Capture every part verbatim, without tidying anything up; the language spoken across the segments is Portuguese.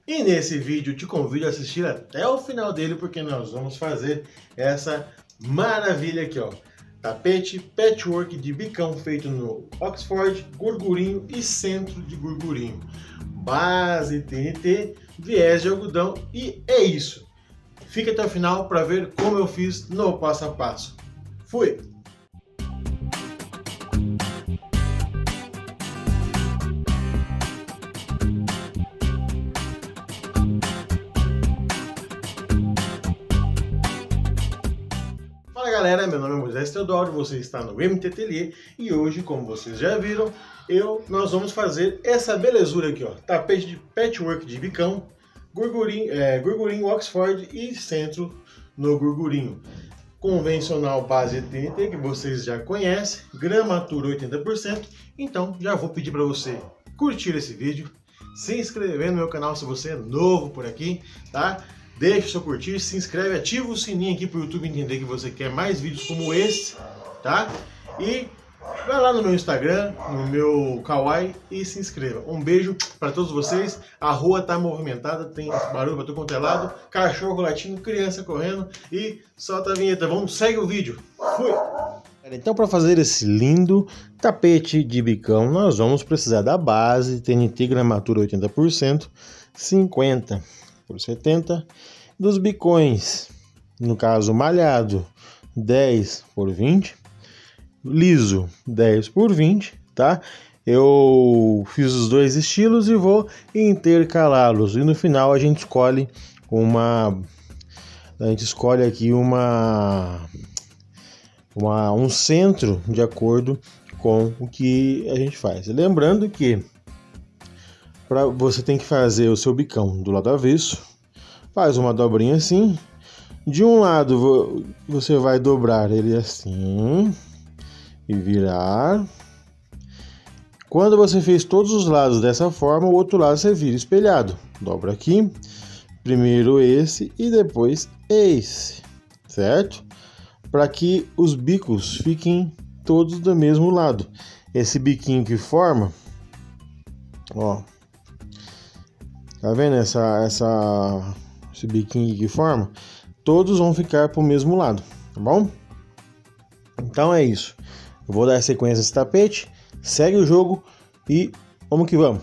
E nesse vídeo te convido a assistir até o final dele, porque nós vamos fazer essa maravilha aqui, ó. Tapete patchwork de bicão feito no Oxford, gorgurinho e centro de gorgurinho. Base T N T, viés de algodão e é isso. Fica até o final para ver como eu fiz no passo a passo. Fui! Fala galera, meu nome é Moisés Teodoro, você está no M T Atelier e hoje, como vocês já viram, eu, nós vamos fazer essa belezura aqui, ó, tapete de patchwork de bicão, gorgurinho, é, gorgurinho Oxford e centro no gorgurinho. Convencional base T N T, que vocês já conhecem, gramatura oitenta por cento, então já vou pedir para você curtir esse vídeo, se inscrever no meu canal se você é novo por aqui, tá? Deixa o seu curtir, se inscreve, ativa o sininho aqui para o YouTube entender que você quer mais vídeos como esse, tá? E vai lá no meu Instagram, no meu Kawaii e se inscreva. Um beijo para todos vocês. A rua tá movimentada, tem barulho para todo quanto é lado, cachorro latindo, criança correndo e solta a vinheta. Vamos, segue o vídeo. Fui! Então, para fazer esse lindo tapete de bicão, nós vamos precisar da base T N T gramatura oitenta por cento, cinquenta por setenta, dos bicões, no caso malhado, dez por vinte, liso, dez por vinte, tá? Eu fiz os dois estilos e vou intercalá-los e no final a gente escolhe uma a gente escolhe aqui uma, uma um centro de acordo com o que a gente faz. Lembrando que Pra, você tem que fazer o seu bicão do lado avesso, faz uma dobrinha assim, de um lado você vai dobrar ele assim e virar. Quando você fez todos os lados dessa forma, o outro lado você vira espelhado, dobra aqui, primeiro esse e depois esse, certo? Para que os bicos fiquem todos do mesmo lado. Esse biquinho que forma, ó, tá vendo essa, essa, esse biquinho que forma? Todos vão ficar para o mesmo lado, tá bom? Então é isso. Eu vou dar sequência nesse tapete, segue o jogo e vamos que vamos.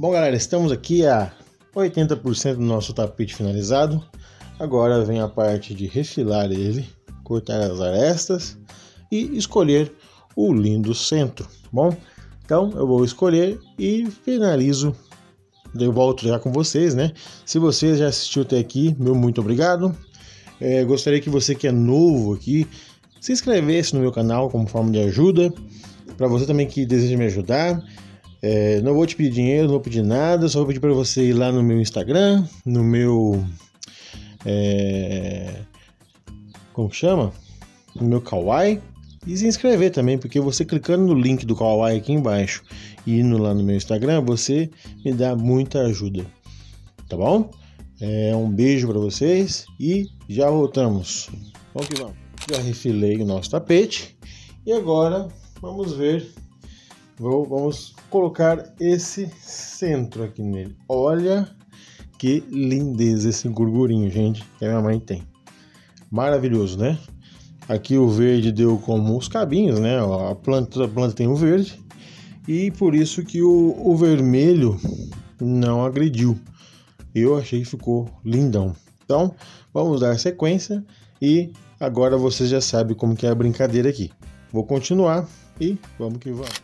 Bom, galera, estamos aqui a oitenta por cento do nosso tapete finalizado. Agora vem a parte de refilar ele, cortar as arestas e escolher o lindo centro. Bom, então eu vou escolher e finalizo. Eu volto já com vocês, né? Se você já assistiu até aqui, meu muito obrigado. É, gostaria que você que é novo aqui se inscrevesse no meu canal como forma de ajuda. Para você também que deseja me ajudar. É, não vou te pedir dinheiro, não vou pedir nada, só vou pedir para você ir lá no meu Instagram, no meu... É, como que chama? No meu Kawaii. E se inscrever também, porque você clicando no link do Kawaii aqui embaixo e indo lá no meu Instagram, você me dá muita ajuda. Tá bom? É, um beijo para vocês e já voltamos. Vamos que vamos. Já refilei o nosso tapete e agora vamos ver... Vou, vamos colocar esse centro aqui nele. Olha que lindeza esse gorgurinho, gente, que a minha mãe tem. Maravilhoso, né? Aqui o verde deu como os cabinhos, né? A planta, a planta tem o verde e por isso que o, o vermelho não agrediu. Eu achei que ficou lindão. Então, vamos dar sequência e agora você já sabe como que é a brincadeira aqui. Vou continuar e vamos que vamos.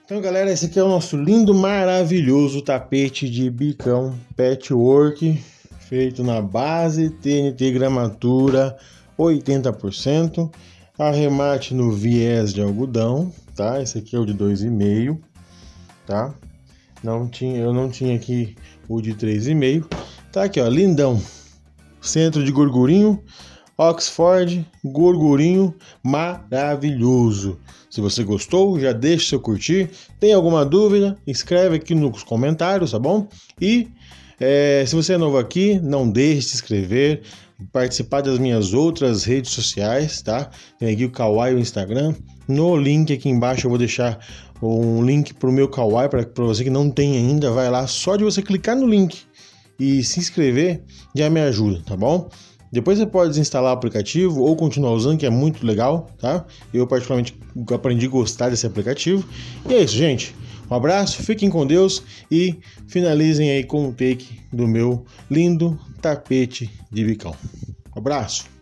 Então, galera, esse aqui é o nosso lindo, maravilhoso tapete de bicão patchwork, feito na base T N T gramatura oitenta por cento, arremate no viés de algodão, tá? Esse aqui é o de dois e meio, tá? Não tinha, eu não tinha aqui o de três e meio. Tá aqui, ó, lindão. Centro de gorgurinho, Oxford, gorgurinho maravilhoso. Se você gostou, já deixa seu curtir. Tem alguma dúvida? Escreve aqui nos comentários, tá bom? E é, se você é novo aqui, não deixe de se inscrever, participar das minhas outras redes sociais, tá? Tem aqui o Kawaii e o Instagram. No link aqui embaixo eu vou deixar um link pro meu Kawaii, para você que não tem ainda, vai lá, só de você clicar no link e se inscrever já me ajuda, tá bom? Depois você pode desinstalar o aplicativo ou continuar usando, que é muito legal, tá? Eu particularmente aprendi a gostar desse aplicativo. E é isso, gente. Um abraço, fiquem com Deus e finalizem aí com um take do meu lindo tapete de bicão. Um abraço!